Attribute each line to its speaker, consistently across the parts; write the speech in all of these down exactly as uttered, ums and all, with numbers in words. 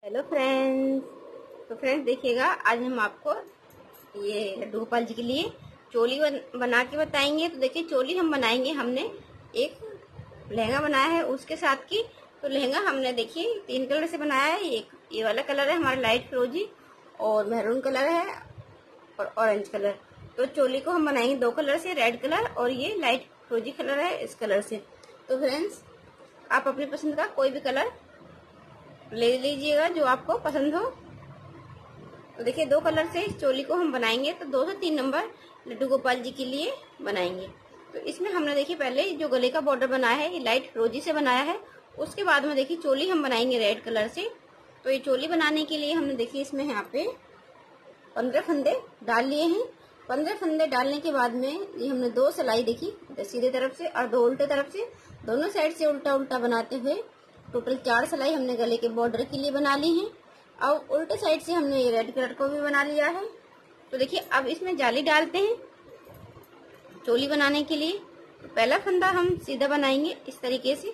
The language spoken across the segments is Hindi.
Speaker 1: Hello friends. तो फ्रेंड्स देखिएगा, आज हम आपको ये लड्डू गोपाल जी के लिए चोली बन, बना के बताएंगे। तो देखिए, चोली हम बनाएंगे। हमने एक लहंगा बनाया है उसके साथ की। तो लहंगा हमने देखिए तीन कलर से बनाया है। एक ये वाला कलर है हमारा लाइट फिरोजी, और मैरून कलर है, और ऑरेंज कलर। तो चोली को हम बनाएंगे दो कलर से, रेड कलर और ये लाइट फिरोजी कलर है इस कलर से। तो फ्रेंड्स, आप अपनी पसंद का कोई भी कलर ले लीजिएगा जो आपको पसंद हो। तो देखिए, दो कलर से इस चोली को हम बनाएंगे। तो दो से तीन नंबर लड्डू गोपाल जी के लिए बनाएंगे। तो इसमें हमने देखिए पहले जो गले का बॉर्डर बनाया है ये लाइट फिरोजी से बनाया है। उसके बाद में देखिए चोली हम बनाएंगे रेड कलर से। तो ये चोली बनाने के लिए हमने देखिए इसमें यहाँ पे पंद्रह फंदे डाल लिए हैं। पंद्रह फंदे डालने के बाद में ये हमने दो सिलाई देखी सीधे तरफ से और दो उल्टे तरफ से, दोनों साइड से उल्टा उल्टा बनाते हुए टोटल चार सिलाई हमने गले के बॉर्डर के लिए बना ली है। अब उल्टे साइड से हमने ये रेड कलर को भी बना लिया है। तो देखिए, अब इसमें जाली डालते हैं चोली बनाने के लिए। तो पहला फंदा हम सीधा बनाएंगे इस तरीके से।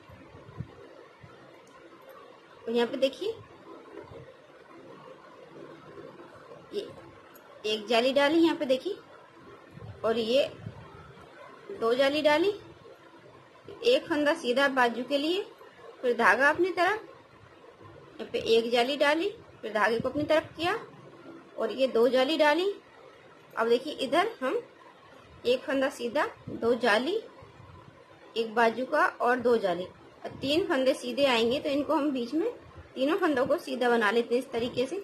Speaker 1: तो यहाँ पे देखिए ये एक जाली डाली यहाँ पे देखिए, और ये दो जाली डाली। एक फंदा सीधा बाजू के लिए, फिर धागा अपनी तरफ, यहाँ पे एक जाली डाली, फिर धागे को अपनी तरफ किया और ये दो जाली डाली। अब देखिए इधर हम एक फंदा सीधा, दो जाली, एक बाजू का और दो जाली, और तीन फंदे सीधे आएंगे। तो इनको हम बीच में तीनों फंदों को सीधा बना लेते हैं इस तरीके से।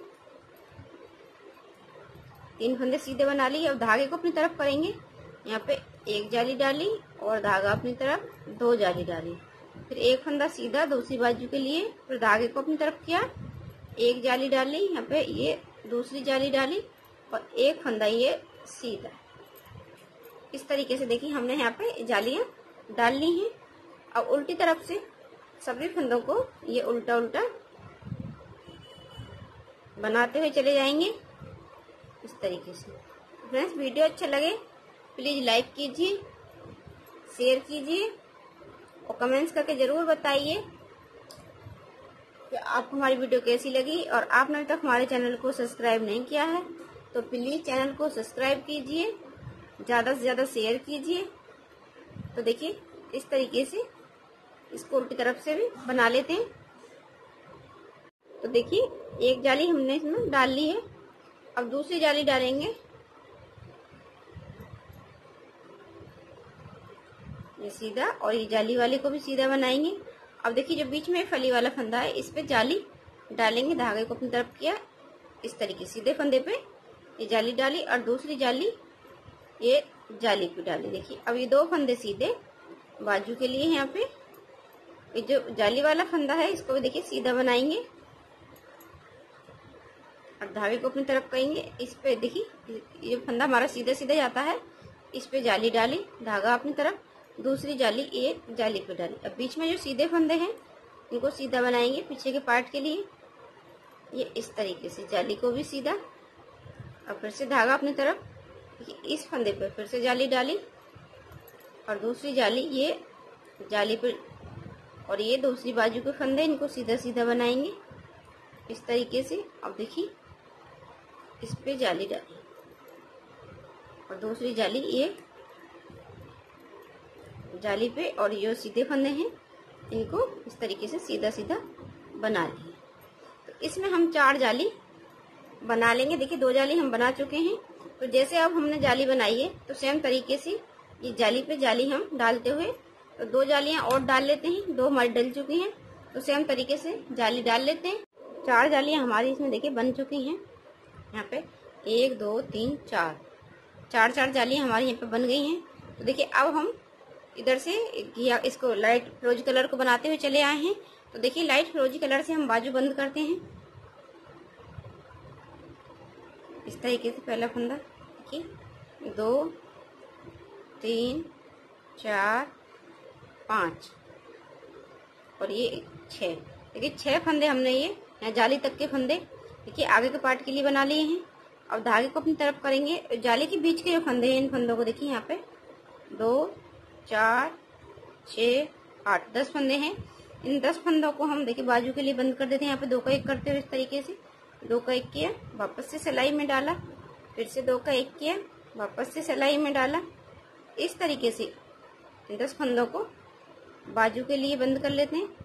Speaker 1: तीन फंदे सीधे बना लिए। अब धागे को अपनी तरफ करेंगे। यहाँ पे एक जाली डाली और धागा अपनी तरफ, दो जाली डाली, फिर एक फंदा सीधा दूसरी बाजू के लिए, फिर धागे को अपनी तरफ किया, एक जाली डाली, यहाँ पे ये दूसरी जाली डाली और एक फंदा ये सीधा। इस तरीके से देखिए हमने यहाँ पे जालियां डाल ली हैं। अब उल्टी तरफ से सभी फंदों को ये उल्टा उल्टा बनाते हुए चले जाएंगे इस तरीके से। फ्रेंड्स, वीडियो अच्छा लगे प्लीज लाइक कीजिए, शेयर कीजिए और कमेंट्स करके जरूर बताइए कि आपको हमारी वीडियो कैसी लगी। और आपने अभी तक हमारे चैनल को सब्सक्राइब नहीं किया है तो प्लीज चैनल को सब्सक्राइब कीजिए, ज्यादा से ज्यादा शेयर कीजिए। तो देखिए इस तरीके से इसको उल्टी तरफ से भी बना लेते हैं। तो देखिए एक जाली हमने इसमें डाल ली है। अब दूसरी जाली डालेंगे, ये सीधा, और ये जाली वाले को भी सीधा बनाएंगे। अब देखिए जो बीच में फली वाला फंदा है इस पे जाली डालेंगे, धागे को अपनी तरफ किया इस तरीके सीधे फंदे पे ये जाली डाली और दूसरी जाली ये जाली पे डाली। देखिए अब ये दो फंदे सीधे बाजू के लिए यहाँ पे। ये जो जाली वाला फंदा है इसको भी देखिए सीधा बनाएंगे और धागे को अपनी तरफ करेंगे। इस पे देखिए ये जो फंदा हमारा सीधा सीधा जाता है इस पे जाली डाली, धागा अपनी तरफ, दूसरी जाली ये जाली पे डाली। अब बीच में जो सीधे फंदे हैं इनको सीधा बनाएंगे पीछे के पार्ट के लिए। ये इस तरीके से जाली को भी सीधा, और फिर से धागा अपनी तरफ, इस फंदे पे फिर से जाली डाली और दूसरी जाली ये जाली पे, और ये दूसरी बाजू के फंदे इनको सीधा सीधा बनाएंगे इस तरीके से। अब देखिए इस पे जाली डाली और दूसरी जाली ये जाली पे, और ये सीधे फंदे हैं इनको इस तरीके से सीधा सीधा बना लिए। तो इसमें हम चार जाली बना लेंगे। देखिए दो जाली हम बना चुके हैं। तो जैसे अब हमने जाली बनाई है तो सेम तरीके से ये जाली पे जाली हम डालते हुए, तो दो जालियां और डाल लेते हैं। दो हमारी डल चुकी हैं तो सेम तरीके से जाली डाल लेते हैं। चार जालियां हमारी इसमें देखिए बन चुकी हैं। यहाँ पे एक दो तीन चार चार चार जालियां हमारी यहाँ पे बन गई हैं। तो देखिए अब हम इधर से इसको लाइट फिरोजी कलर को बनाते हुए चले आए हैं। तो देखिए लाइट फिरोजी कलर से हम बाजू बंद करते हैं इस तरीके से। पहला फंदा देखिए, दो तीन चार पाँच और ये छः। देखिए छह फंदे हमने ये यहाँ जाली तक के फंदे देखिए आगे के पार्ट के लिए बना लिए हैं। अब धागे को अपनी तरफ करेंगे। जाली के बीच के जो फंदे हैं इन फंदों को देखिए यहाँ पे दो चार छ आठ दस फंदे हैं। इन दस फंदों को हम देखिए बाजू के लिए बंद कर देते हैं। यहाँ पे दो का एक करते हुए इस तरीके से दो का एक किया, वापस से सिलाई में डाला, फिर से दो का एक किया, वापस से सिलाई में डाला। इस तरीके से इन दस फंदों को बाजू के लिए बंद कर लेते हैं।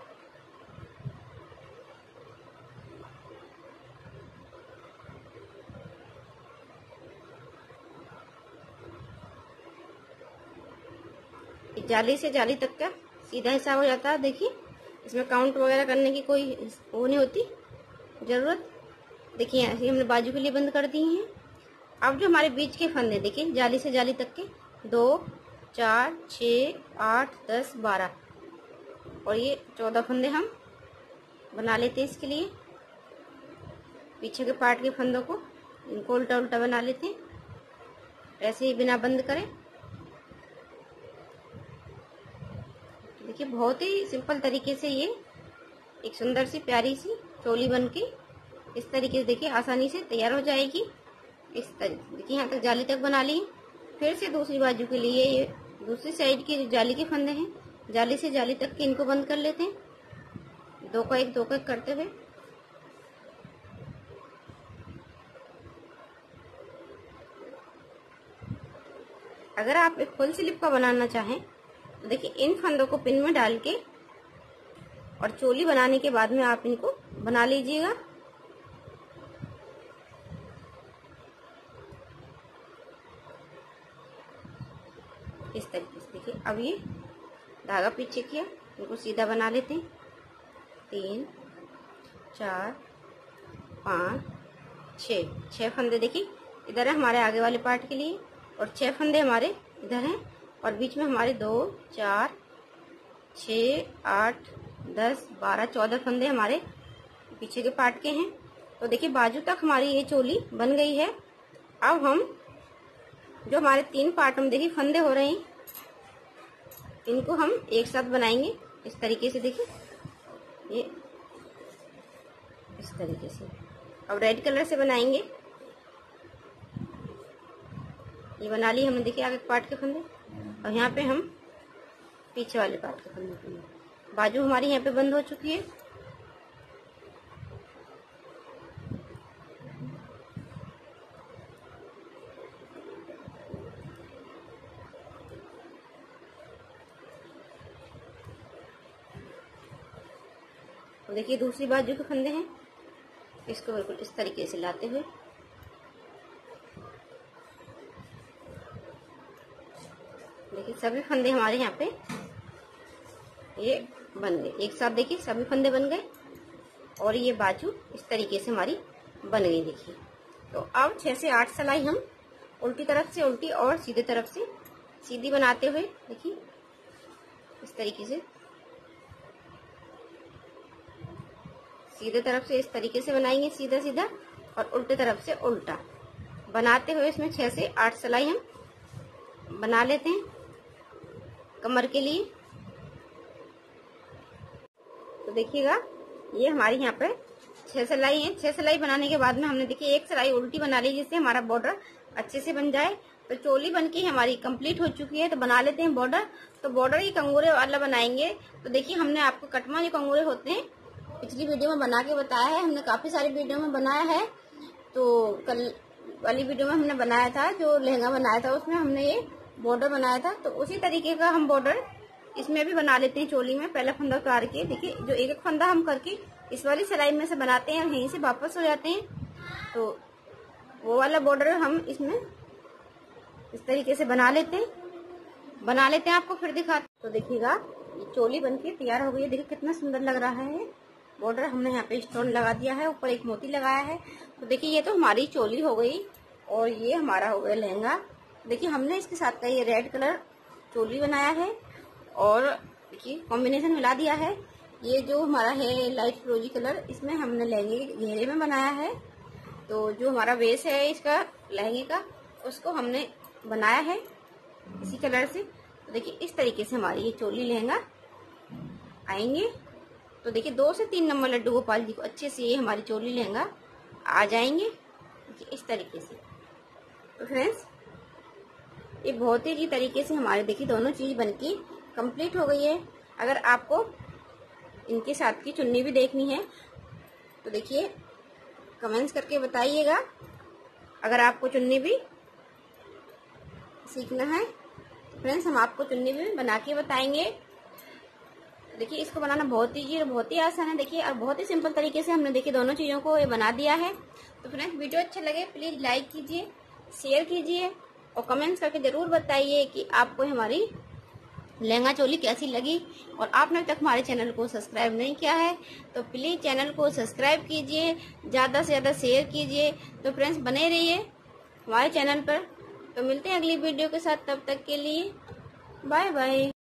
Speaker 1: जाली से जाली तक का सीधा हिसाब हो जाता है। देखिए इसमें काउंट वगैरह करने की कोई वो नहीं होती जरूरत। देखिए ऐसे हमने बाजू के लिए बंद कर दिए हैं। अब जो हमारे बीच के फंदे देखिए जाली से जाली तक के दो, चार, छ, आठ, दस, बारह और ये चौदह फंदे हम बना लेते हैं। इसके लिए पीछे के पार्ट के फंदों को इनको उल्टा उल्टा बना लेते हैं, ऐसे ही बिना बंद करें। देखिए बहुत ही सिंपल तरीके से ये एक सुंदर सी प्यारी सी चोली बन के इस तरीके से देखिए आसानी से तैयार हो जाएगी। इस तरीके देखिए यहाँ तक जाली तक बना ली। फिर से दूसरी बाजू के लिए ये दूसरी साइड की जाली के फंदे हैं, जाली से जाली तक के इनको बंद कर लेते हैं, दो का एक दो का एक करते हुए। अगर आप एक फुल स्लीव का बनाना चाहें तो देखिए इन फंदों को पिन में डाल के और चोली बनाने के बाद में आप इनको बना लीजिएगा। इस तरीके से देखिए अब ये धागा पीछे किया, इनको सीधा बना लेते हैं। तीन, चार, पाँच, छः छः फंदे देखिए इधर है हमारे आगे वाले पार्ट के लिए और छह फंदे हमारे इधर हैं और बीच में हमारे दो, चार, छ, आठ, दस, बारह, चौदह फंदे हमारे पीछे के पार्ट के हैं। तो देखिए बाजू तक हमारी ये चोली बन गई है। अब हम जो हमारे तीन पार्ट में देखिए फंदे हो रहे हैं इनको हम एक साथ बनाएंगे इस तरीके से। देखिए ये इस तरीके से अब रेड कलर से बनाएंगे। ये बना ली हमने देखिए आगे पार्ट के फंदे और यहाँ पे हम पीछे वाले पार्ट के फंदे फंदे बाजू हमारी यहाँ पे बंद हो चुकी है। तो देखिए दूसरी बाजू के फंदे हैं, इसको बिल्कुल इस तरीके से लाते हुए देखिए सभी फंदे हमारे यहाँ पे ये बन गए एक साथ। देखिए सभी फंदे बन गए और ये बाजू इस तरीके से हमारी बन गई। देखिए तो अब छह से आठ सिलाई हम उल्टी तरफ से उल्टी और सीधे तरफ से सीधी बनाते हुए देखिए इस तरीके से सीधे तरफ से इस तरीके से बनाएंगे सीधा सीधा और उल्टे तरफ से उल्टा बनाते हुए इसमें छह से आठ सिलाई हम बना लेते हैं कमर के लिए। तो देखिएगा ये हमारी यहाँ पे छह सिलाई है। छह सिलाई बनाने के बाद में हमने देखिए एक सिलाई उल्टी बना ली जिससे हमारा बॉर्डर अच्छे से बन जाए। तो चोली बनके हमारी कंप्लीट हो चुकी है। तो बना लेते हैं बॉर्डर। तो बॉर्डर ही कंगूरे वाला बनाएंगे। तो देखिए हमने आपको कटमा जो कंगूरे होते हैं पिछली वीडियो में बना के बताया है, हमने काफी सारी वीडियो में बनाया है। तो कल वाली वीडियो में हमने बनाया था जो लहंगा बनाया था उसमें हमने ये बॉर्डर बनाया था। तो उसी तरीके का हम बॉर्डर इसमें भी बना लेते हैं चोली में। पहला फंदा उतार के देखिए जो एक एक फंदा हम करके इस वाली सिलाई में से बनाते हैं और यहीं से वापस हो जाते हैं। तो वो वाला बॉर्डर हम इसमें इस तरीके से बना लेते हैं बना लेते हैं आपको फिर दिखाते। तो देखिएगा ये चोली बनके तैयार हो गई है। देखिए कितना सुंदर लग रहा है बॉर्डर। हमने यहाँ पे स्टोन लगा दिया है, ऊपर एक मोती लगाया है। तो देखिए ये तो हमारी चोली हो गई और ये हमारा हो गया लहंगा। देखिए हमने इसके साथ का ये रेड कलर चोली बनाया है और देखिए कॉम्बिनेशन मिला दिया है। ये जो हमारा है लाइट फिरोजी कलर इसमें हमने लहंगे घेरे में बनाया है। तो जो हमारा बेस है इसका लहंगे का उसको हमने बनाया है इसी कलर से। तो देखिए इस तरीके से हमारी ये चोली लहंगा आएंगे। तो देखिए दो से तीन नंबर लड्डू गोपाल जी को अच्छे से ये हमारी चोली लहंगा आ जाएंगे देखिए इस तरीके से। तो फ्रेंड्स ये बहुत ही जी तरीके से हमारे देखिए दोनों चीज बनके कंप्लीट हो गई है। अगर आपको इनके साथ की चुन्नी भी देखनी है। तो देखिए कमेंट्स करके बताइएगा अगर आपको चुन्नी भी सीखना है। फ्रेंड्स हम आपको चुन्नी भी बना के बताएंगे। देखिए इसको बनाना बहुत ईजी और बहुत ही आसान है। देखिए और बहुत ही सिंपल तरीके से हमने देखिए दोनों चीज़ों को ये बना दिया है। तो फ्रेंड्स वीडियो अच्छा लगे प्लीज़ लाइक कीजिए, शेयर कीजिए और कमेंट्स करके ज़रूर बताइए कि आपको हमारी लहंगा चोली कैसी लगी। और आपने अब तक हमारे चैनल को सब्सक्राइब नहीं किया है तो प्लीज़ चैनल को सब्सक्राइब कीजिए, ज़्यादा से ज़्यादा शेयर कीजिए। तो फ्रेंड्स बने रहिए हमारे चैनल पर। तो मिलते हैं अगली वीडियो के साथ, तब तक के लिए बाय बाय।